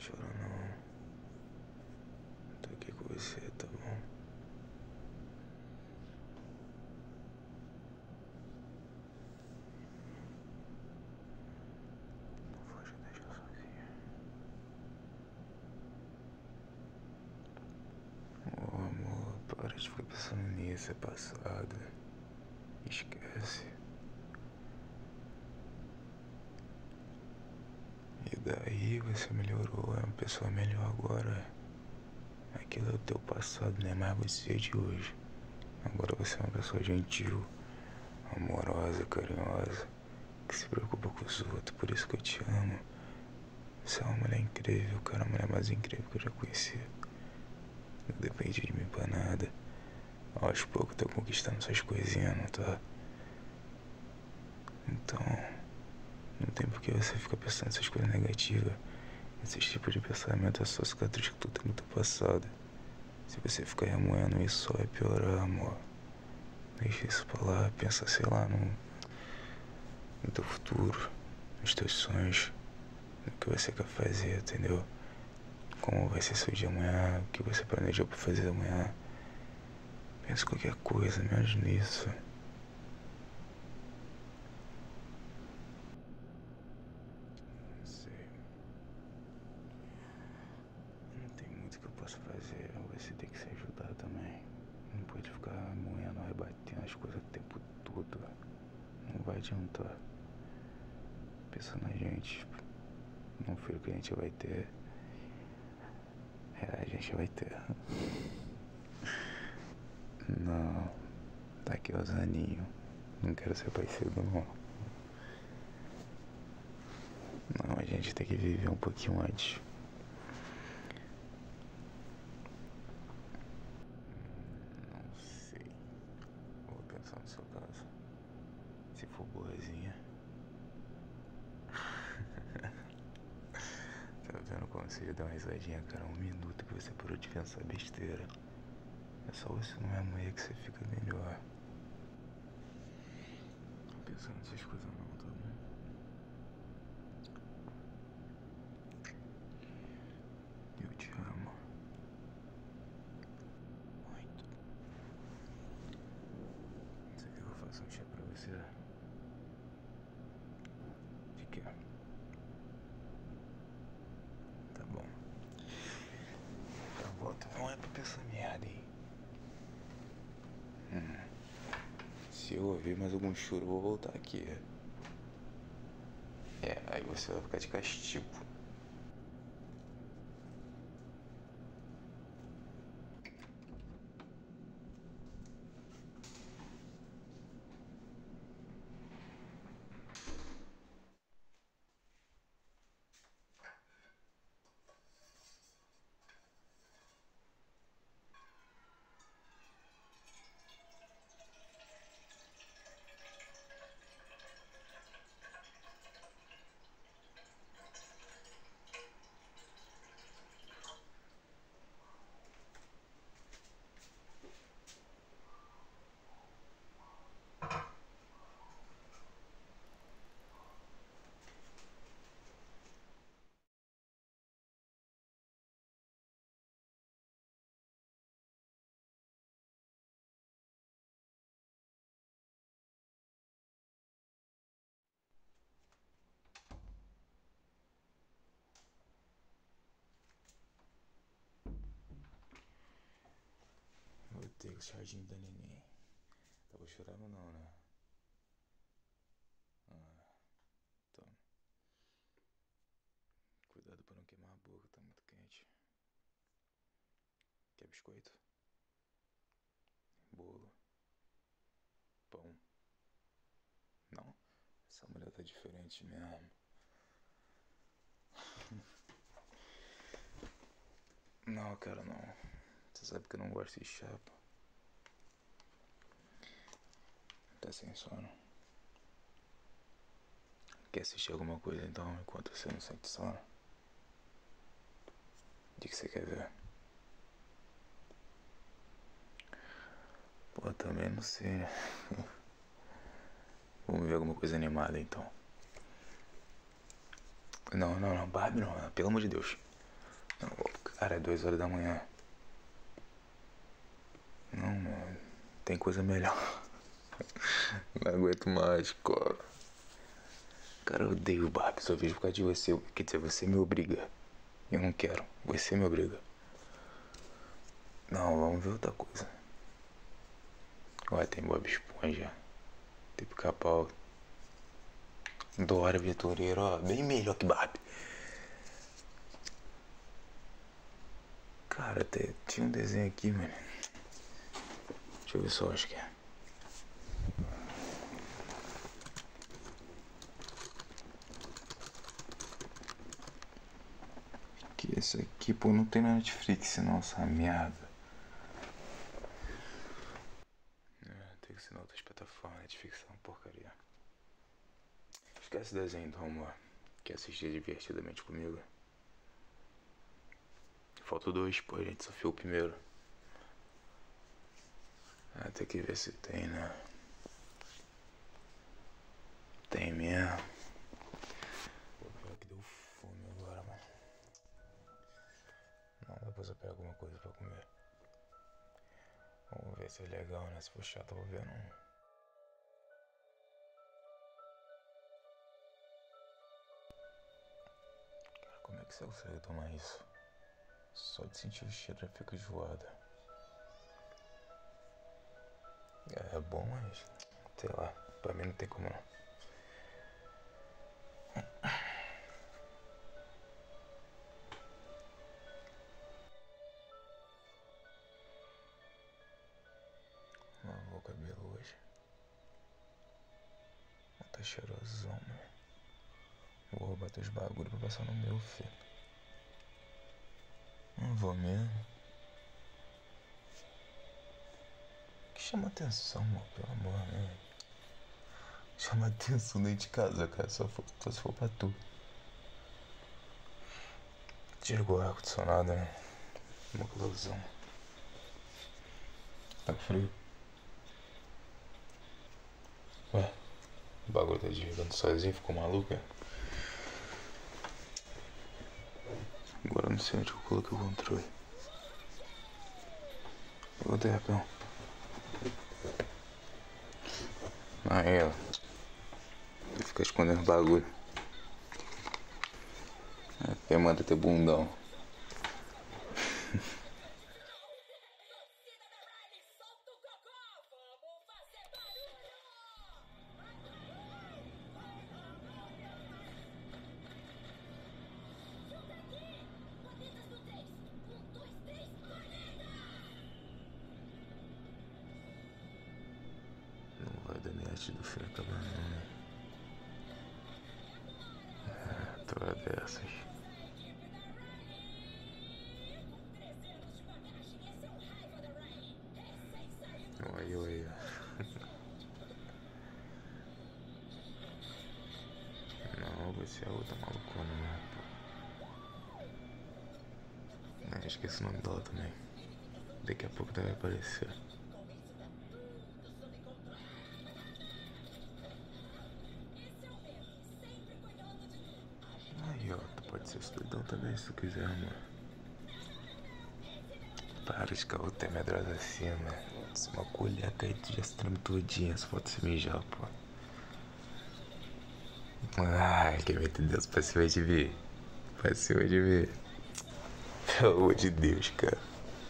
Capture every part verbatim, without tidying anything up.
chora não. Tô aqui com você, tá bom? Não pode me deixar sozinha. Oh, amor, para de ficar pensando nisso, é passado. Esquece. E daí você melhorou, é uma pessoa melhor agora. Aquilo é o teu passado, não é mais você de hoje. Agora você é uma pessoa gentil, amorosa, carinhosa, que se preocupa com os outros, por isso que eu te amo. Você é uma mulher incrível, cara, a mulher mais incrível que eu já conheci. Não depende de mim pra nada. Aos poucos tô conquistando essas coisinhas, não tá? Então, não tem por que você ficar pensando essas coisas negativas. Esses tipos de pensamento é só cicatriz que tu tem no teu passado. Se você ficar remoendo isso, só vai piorar, amor. Deixa isso pra lá, pensa, sei lá, no, no teu futuro, nos teus sonhos, no que você quer fazer, entendeu? Como vai ser seu dia amanhã, o que você planejou pra fazer amanhã. Pensa em qualquer coisa, menos nisso. Não sei. Não tem muito que eu possa fazer, você tem que se ajudar também. Não pode ficar moendo, rebatendo as coisas o tempo todo. Não vai adiantar. Pensa na gente, no filho que a gente vai ter. É, a gente vai ter. Não, daqui aos aninhos. Não quero ser pai cedo, não. Não, a gente tem que viver um pouquinho antes. Não sei. Vou pensar no seu caso. Se for boazinha. Tá vendo como você dá uma risadinha, cara? Um minuto que você parou de pensar besteira. É só você não é mulher que você fica melhor. Não pensa nessas coisas não, tá bom? Eu te amo. Muito. Você quer que eu faça um chá pra você? De quê? Tá bom. Eu volto. Não é pra pensar merda, hein? Hum. Se eu ouvir mais algum choro, eu vou voltar aqui. É, aí você vai ficar de castigo. Voltei com o jardim da neném. Tava chorando não, né? Ah, toma. Cuidado pra não queimar a boca, tá muito quente. Quer biscoito? Bolo? Pão? Não? Essa mulher tá diferente mesmo. Não, cara, não. Você sabe que eu não gosto de chapa. Tá sem sono? Quer assistir alguma coisa então, enquanto você não sente sono? O que você quer ver? Pô, também não sei, né? Vamos ver alguma coisa animada então. Não, não, não, Barbie não, pelo amor de Deus. Cara, é duas horas da manhã. Não, mano. Tem coisa melhor. Não aguento mais, cara. Cara, eu odeio Barbie. Só vejo por causa de você. Quer dizer, você me obriga. Eu não quero. Você me obriga. Não, vamos ver outra coisa. Ué, tem Bob Esponja. Tem Pica-Pau. Dora Aventureira, ó. Bem melhor que Barbie. Cara, até tinha um desenho aqui, mano. Deixa eu ver só, acho que é. Que esse aqui, pô, não tem na Netflix, não, essa merda. É, tem que ser na outras plataformas, Netflix é uma porcaria. Esquece o desenho então, amor. Quer assistir divertidamente comigo? Falta dois, pô, a gente só viu o primeiro. Ah, tem que ver se tem, né? Tem mesmo. Pô, pior que deu fome agora, mano. Não, depois eu pego alguma coisa pra comer. Vamos ver se é legal, né? Se for chato, eu vou ver não. Cara, como é que você consegue tomar isso? Só de sentir o cheiro já fica enjoada. É bom, mas sei lá, pra mim não tem como não. Lavou o cabelo hoje. Tá cheirosão, mano. Vou bater os bagulho pra passar no meu, filho. Não vou mesmo. Que chama atenção, mano, pelo amor, né? Chama atenção dentro de casa, cara. Só, for, só se for pra tu. Desligou o ar-condicionado, né? Uma calorzão. Tá frio? Ué, o bagulho tá desligando sozinho, ficou maluco, é? Agora eu não sei onde eu coloquei o controle. Cadê, rapão? Aí, ó. Você fica escondendo o bagulho. Até manda ter bundão. Não vai dar net do fim acabar não, né? É, tu é dessas. Oi, oi. Não, você é outra malucona, né? Ah, esqueci o nome dela também. Daqui a pouco deve aparecer. Aí, ó, tu pode ser estudão também se tu quiser, amor. Para de caô, ter medrosa assim, né? Se uma colher cair, tu já se treme todinha, só falta se mijar, pô. Ai, quer meter Deus pra cima de mim? Pra cima de mim. Pelo amor de Deus, cara.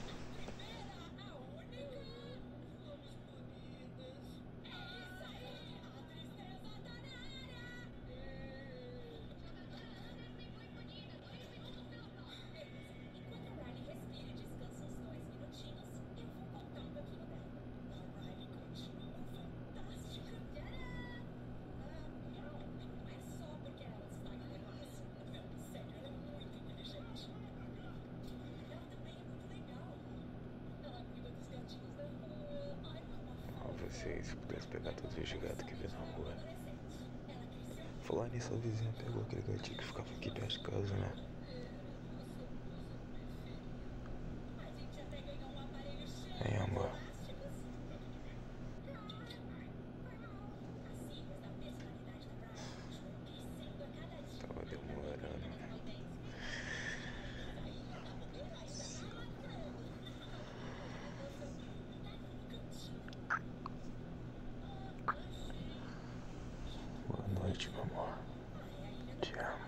Você, se pudesse pegar todos os gatos que vê na rua. Falar nisso, a vizinha pegou aquele gatinho que ficava aqui perto de casa, né? Hein, amor? Tava demorando. noite, meu amor. Te amo.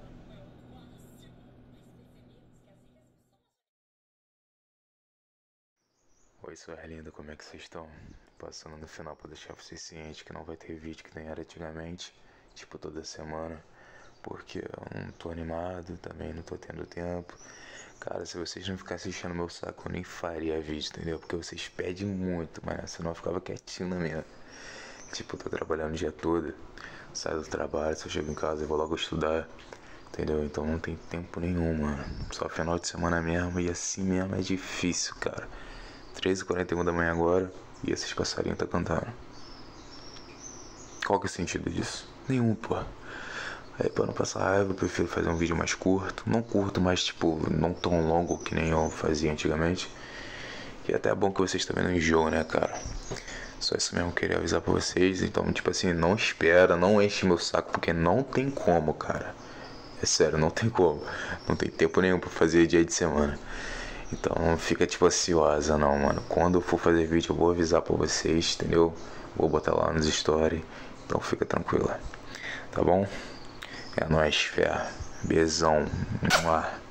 Oi, sua linda, como é que vocês estão? Passando no final pra deixar vocês cientes que não vai ter vídeo que nem era antigamente, tipo toda semana, porque eu não tô animado, também não tô tendo tempo. Cara, se vocês não ficassem enchendo meu saco, eu nem faria vídeo, entendeu? Porque vocês pedem muito, mas senão eu ficava quietinho na minha. Tipo, eu tô trabalhando o dia todo, saio do trabalho, só chego em casa e vou logo estudar, entendeu? Então não tem tempo nenhum, mano. Só final de semana mesmo, e assim mesmo é difícil, cara. três e quarenta e um da manhã agora, e esses passarinhos tá cantando. Qual que é o sentido disso? Nenhum, pô. Aí pra não passar raiva, eu prefiro fazer um vídeo mais curto. Não curto, mas tipo, não tão longo que nem eu fazia antigamente. E até é bom que vocês também não enjoam, né, cara? Só isso mesmo que eu queria avisar pra vocês. Então, tipo assim, não espera, não enche meu saco, porque não tem como, cara. É sério, não tem como. Não tem tempo nenhum pra fazer dia de semana. Então não fica tipo ansiosa não, mano. Quando eu for fazer vídeo eu vou avisar pra vocês, entendeu? Vou botar lá nos stories. Então fica tranquila. Tá bom? É nóis, fé. Beijão.